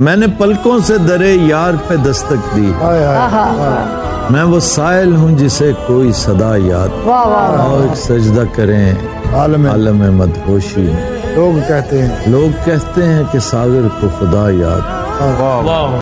मैंने पलकों से दरे यार पे दस्तक दी, मैं वो साइल हूँ जिसे कोई सदा याद। आओ एक सजदा करें आलम मदहोशी में। लोग कहते हैं कि सागर को खुदा याद।